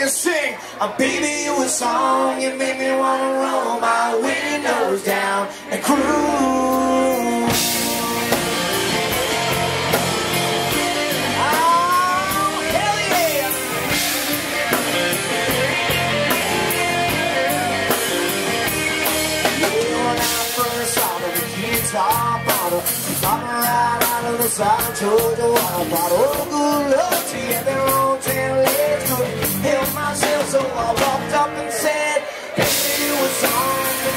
can sing. Baby, you a song, you make me wanna roll my windows down and cruise. I told you what I thought, oh good luck to you, they're on 10 legs, couldn't help myself, so I walked up and said, baby, you was on the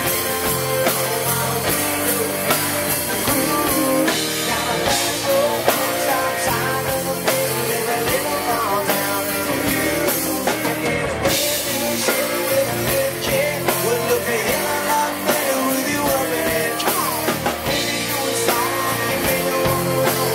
cruise, got a bad old box outside of the middle, live a little long down for you, and it's brand new shit with a little kid, would look a hell of a lot better with you up in it, come on, baby, you was on, you made me wanna roll.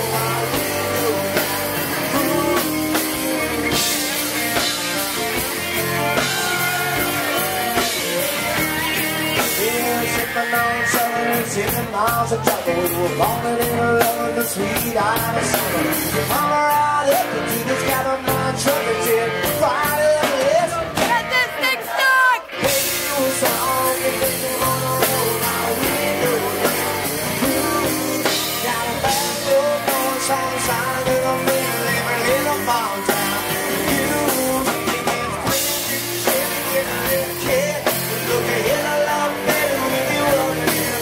Sitting miles of trouble, we were falling in love with the sweet eye of summer. Come right up into this cabin, my truck is in. Right up, let's get this thing stuck! Baby, you was on, you make me wanna roll my window down. Got a bad old voice on the side of the middle, every little small town. You think it's pretty shit with a little kid. Look a hell of a lot better with you up in here.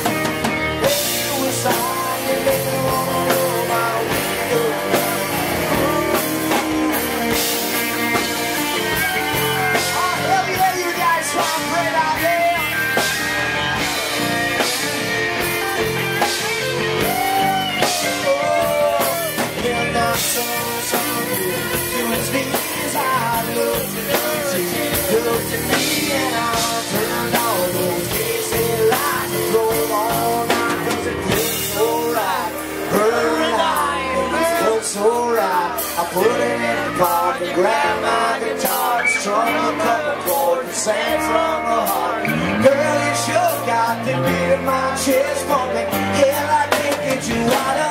Song, you make me wanna roll my window down. Oh, hell yeah, you guys sound great out there. Oh, you're not so good. You and me as I looked at you. You looked at me and I turned all those crazy lights and drove on out 'cause it so right, her and it felt so right. I put it in a park and grabbed my guitar and strung a couple chords and sang from the heart. Girl, you sure got the beat in my chest pumping. Hell, I can't get you out of